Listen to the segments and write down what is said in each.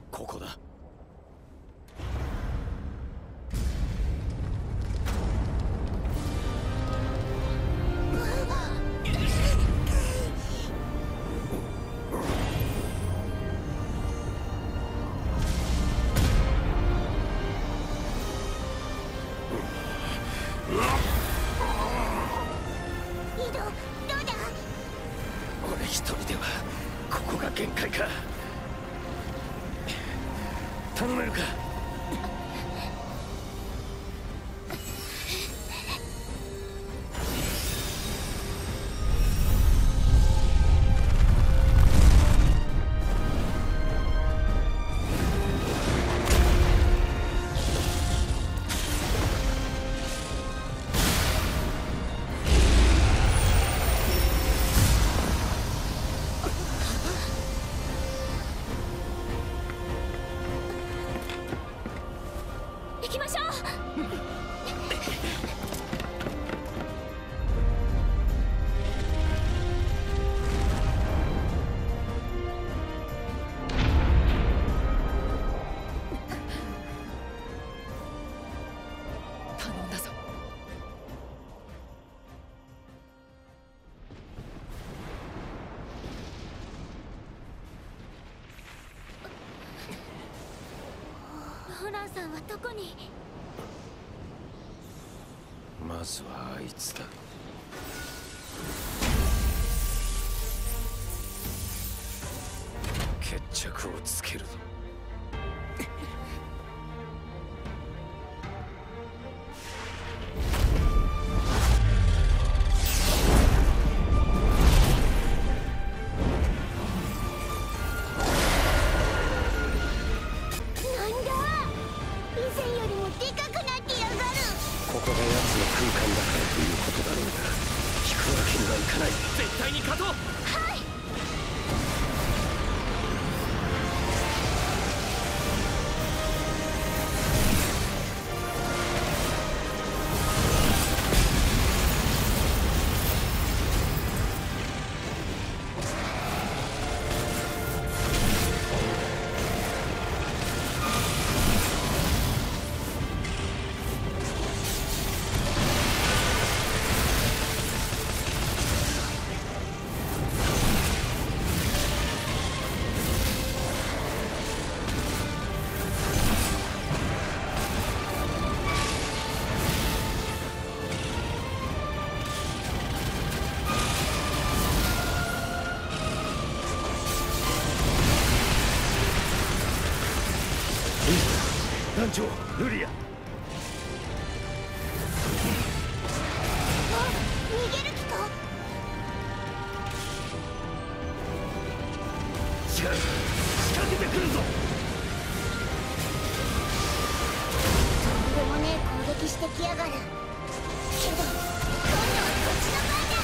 ここだ。俺一人ではここが限界か。頼めるか。 行きましょう。頼んだぞ。ホランさんはどこに？ まずはあいつだ。決着をつけるぞ。 なんだ、以前よりもでかくなってやがる。 ここが奴の空間だからということだろうが、引くわけにはいかない。絶対に勝とう。 はい。 団長、ルリア。 あ、逃げる気か？ 違う、仕掛けてくるぞ。 とんでもねえ攻撃してきやがる。けど今度はこっちの番だ。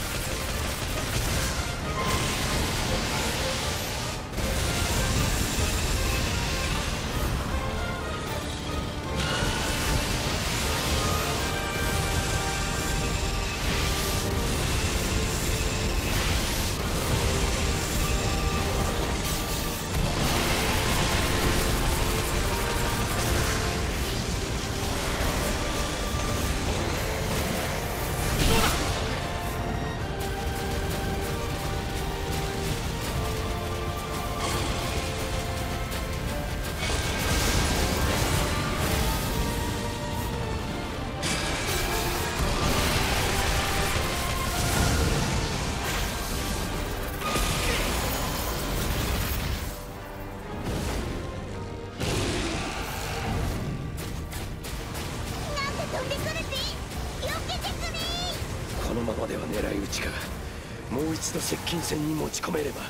飛んでくるぜ。避けてくれ。 このままでは狙い撃ちか。もう一度接近戦に持ち込めれば。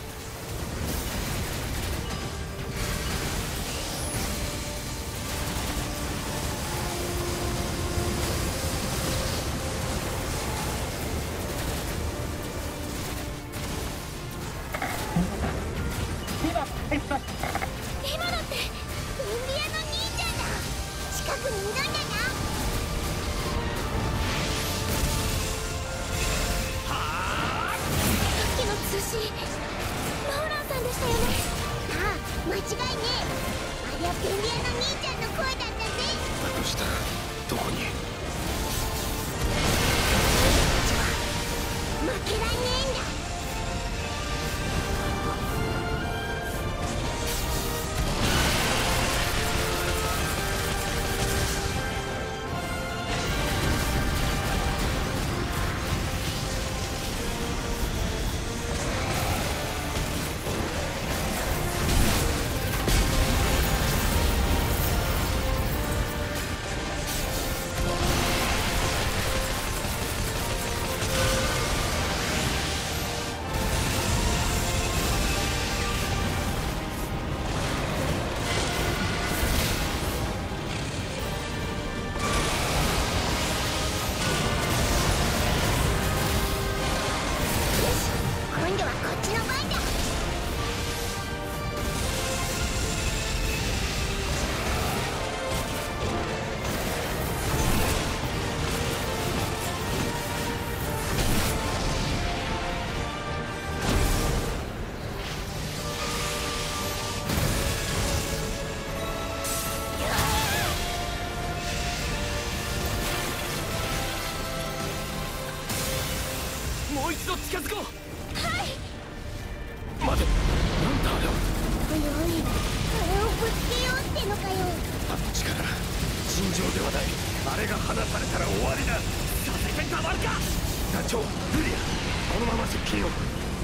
今のってインディアの兄ちゃんだ。近くにいるんだな。さっきの通信違いねえ。ありゃ便利屋の兄ちゃんの声だったぜ。 だとしたらどこに。 負けらんねえんだ。 もう一度近づこう。 はい。 待て、なんだあれは。 おいおい、あれをぶつけようってのかよ。 あの力尋常ではない。あれが放たれたら終わりだ。させてたまるか。団長、ルリア、このまま接近を。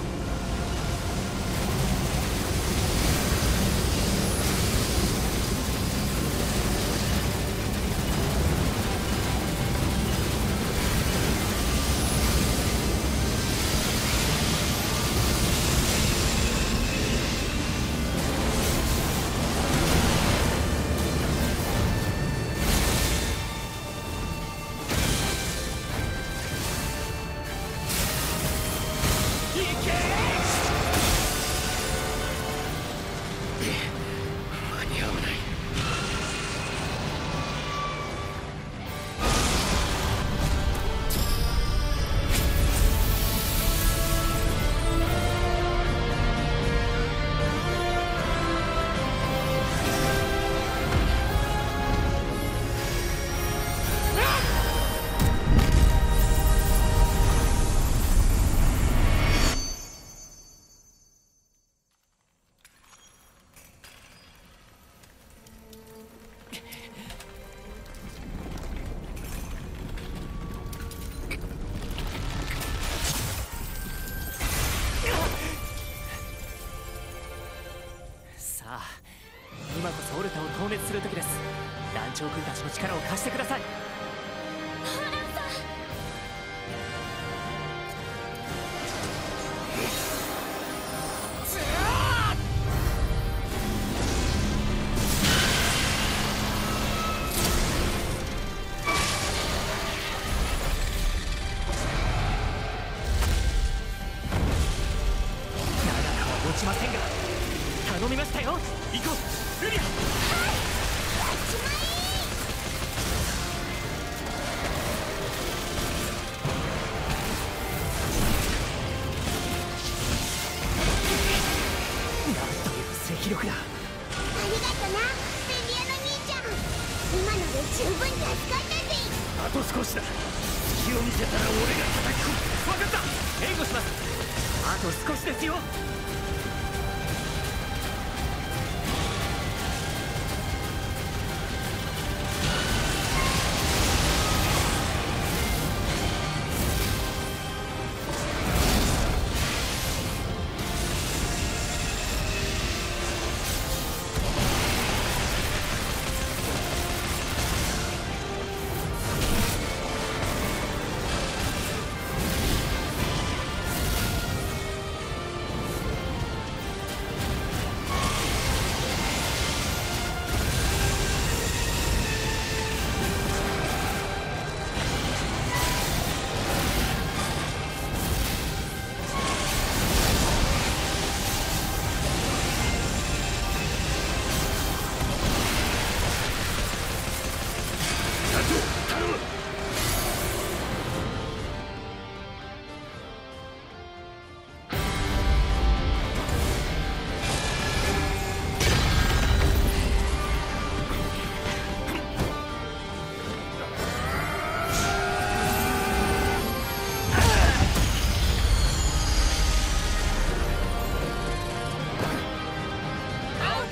今こそオルタを討滅する時です。団長君たちの力を貸してください。 ホランさん。 長くは持ちませんが頼みましたよ。行こうルリア。 やっちまえ。 なんという赤力だ。 ありがとな便利屋の兄ちゃん。今ので十分助かったぜ。 あと少しだ。隙を見せたら俺が叩き込む。 分かった、援護します。あと少しですよ。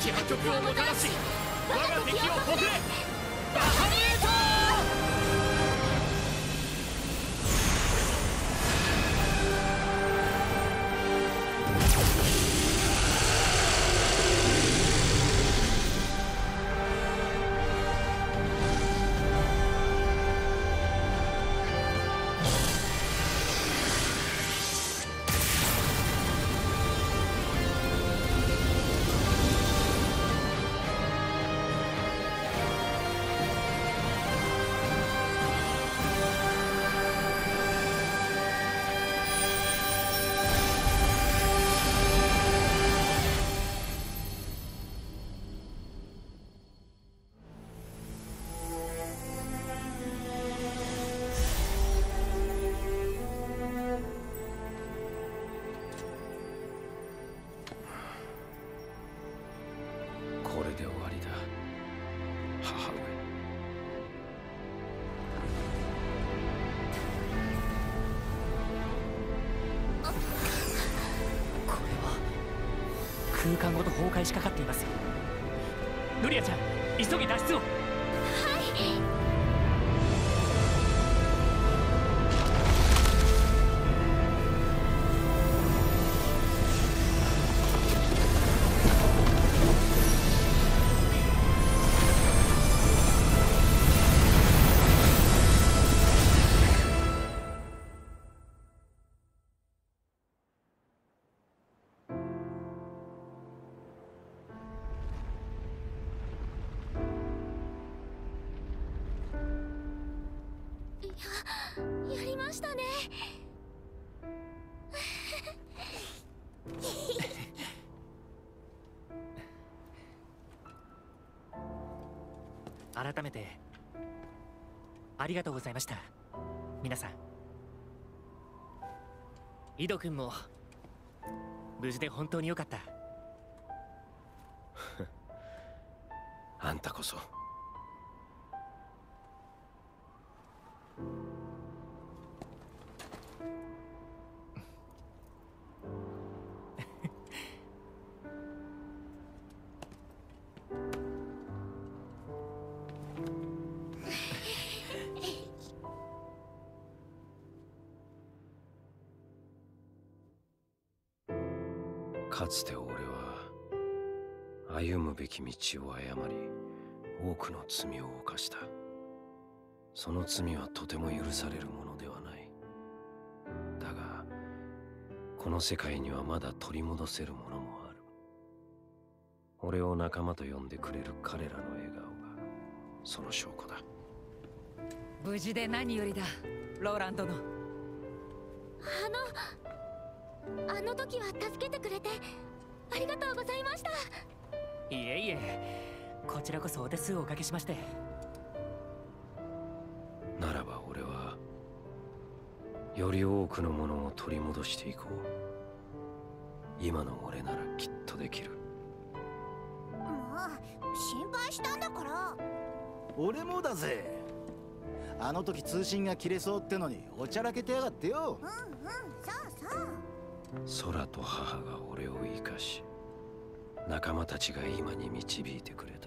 ち破局をもたらし我が敵をほぐれバハムエイト。 これで終わりだ、母上。 これは空間ごと崩壊しかかっています。ルリアちゃん、急ぎ脱出を。 はい。やりましたね。 改めてありがとうございました、皆さん。井戸君も無事で本当によかった。 あんたこそ。かつて俺は歩むべき道を誤り多くの罪を犯した。その罪はとても許されるものではない。だがこの世界にはまだ取り戻せるものもある。俺を仲間と呼んでくれる彼らの笑顔がその証拠だ。 無事で何よりだ、ローランドの。 あの時は助けてくれてありがとうございました。 いえいえ、こちらこそお手数をおかけしまして。 ならば俺はより多くのものを取り戻していこう。今の俺ならきっとできる。 もう心配したんだから。 俺もだぜ。あの時通信が切れそうってのにおちゃらけてやがってよ。 そう。 空と母が俺を生かし、仲間たちが今に導いてくれた。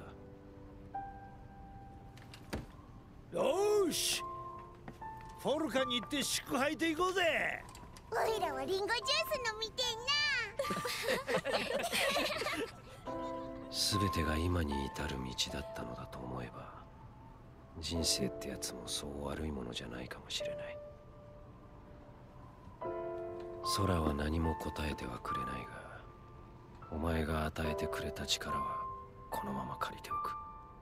よーし、フォルカに行って祝杯で行こうぜ。 おいらはリンゴジュース飲みてんな。 全てが今に至る道だったのだと思えば、人生ってやつもそう悪いものじゃないかもしれない。空は何も答えてはくれないが、お前が与えてくれた力はこのまま借りておく。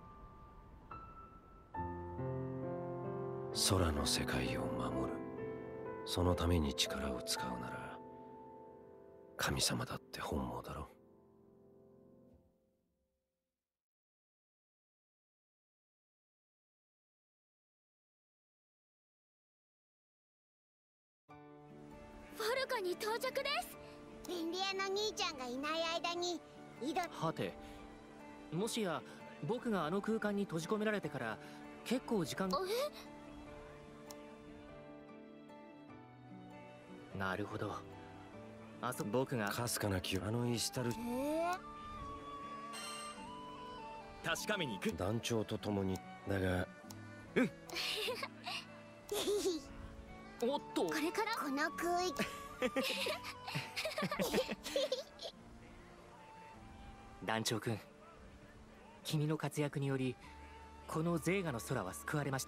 空の世界を守る。そのために力を使うなら神様だって本望だろ。 フォルカに到着です。フェンリアの兄ちゃんがいない間にはて、もしや僕があの空間に閉じ込められてから結構時間が。なるほど。僕がかすかな気あのイスタル。 確かめに行く。 団長と共にだが。 おっと、 これからこの空域団長君、君の活躍によりこのゼーガの空は救われました。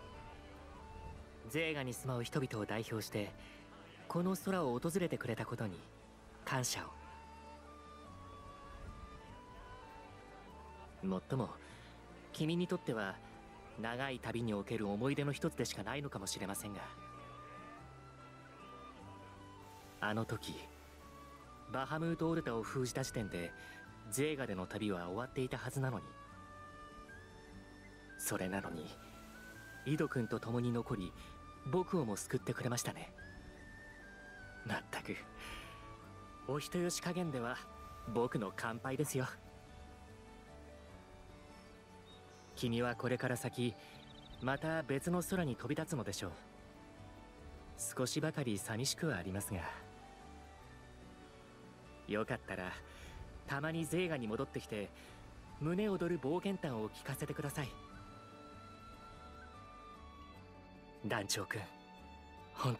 ゼーガに住まう人々を代表してこの空を訪れてくれたことに感謝を。もっとも君にとっては長い旅における思い出の一つでしかないのかもしれませんが、あの時バハムート・オルタを封じた時点でゼーガでの旅は終わっていたはずなのに、それなのに井戸君と共に残り僕をも救ってくれましたね。まったくお人よし加減では僕の乾杯ですよ。君はこれから先また別の空に飛び立つのでしょう。少しばかり寂しくはありますが、よかったらたまにゼーガに戻ってきて胸躍る冒険談を聞かせてください。団長君、本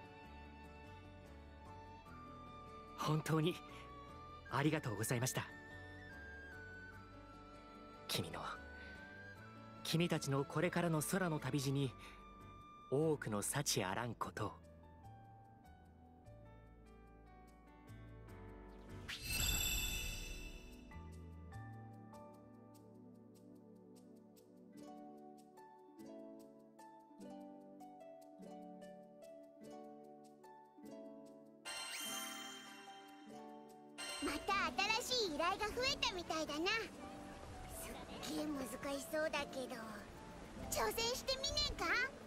当にありがとうございました。君たちのこれからの空の旅路に多くの幸あらんことを。 また新しい依頼が増えたみたいだな。すっげえ難しそうだけど挑戦してみねえか？